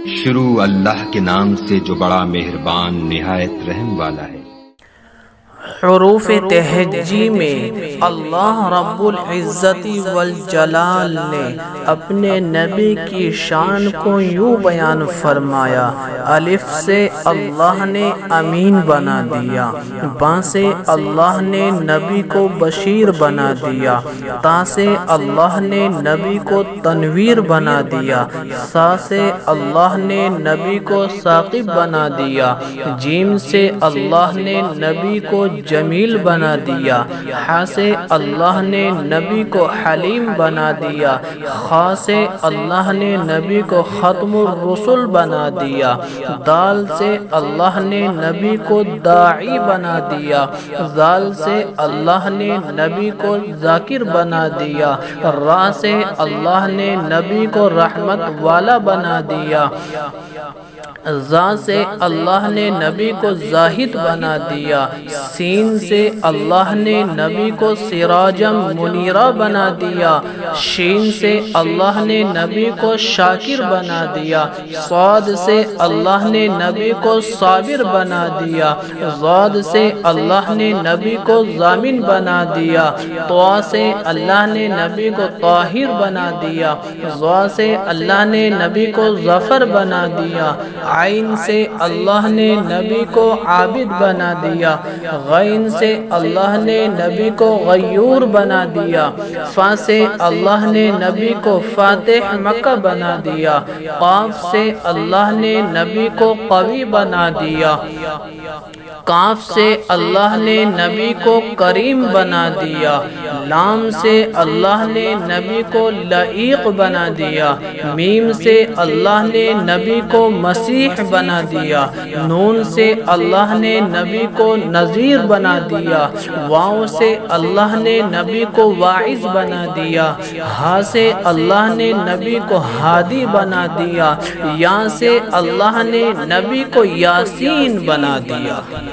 شروع اللہ کے نام سے جو بڑا مہربان نہایت رحم والا ہے۔ حروف تہجی میں اللہ رب العزت والجلال نے اپنے نبی کی شان کو یوں بیان فرمایا: الف سے اللہ نے امین بنا دیا، با سے اللہ نے نبی کو بشیر بنا دیا، تا سے اللہ نے نبی کو تنویر بنا دیا، سا سے اللہ نے نبی کو ثاقب بنا دیا، جیم سے اللہ نے نبی کو جمیل بنا دیا، حا سے اللہ نے نبی کو حلیم بنا دیا، خا سے اللہ نے نبی کو ختم الرسل بنا دیا، دال سے اللہ نے نبی کو داعی بنا دیا، زال سے اللہ نے نبی کو ذاکر بنا دیا، را سے اللہ نے نبی کو رحمت والا بنا دیا، زا سے اللہ نے نبی کو زاہد بنا دیا، سین سے اللہ نے نبی کو سراجم منیرہ بنا دیا، شین سے اللہ نے نبی کو شاکر بنا دیا، صاد سے اللہ نے نبی کو صابر بنا دیا، ضاد سے اللہ نے نبی کو ضامن بنا دیا، طا سے اللہ نے نبی کو طاہر بنا دیا، ظا سے اللہ نے نبی کو ظفر بنا دیا، عین سے اللہ نے نبی کو عابد بنا دیا، غین سے اللہ نے نبی کو غیور بنا دیا، فا سے اللہ نے نبی کو فاتح مکہ بنا دیا، قاف سے اللہ نے نبی کو قوی بنا دیا، کاف سے اللہ نے نبی کو کریم بنا دیا، لام سے اللہ نے نبی کو لعیق بنا دیا، میم سے اللہ نے نبی کو مسیح بنا دیا، نون سے اللہ نے نبی کو نذیر بنا دیا، واو سے اللہ نے نبی کو واعظ بنا دیا، ہا سے اللہ نے نبی کو ہادی بنا دیا، یا سے اللہ نے نبی کو یاسین بنا دیا۔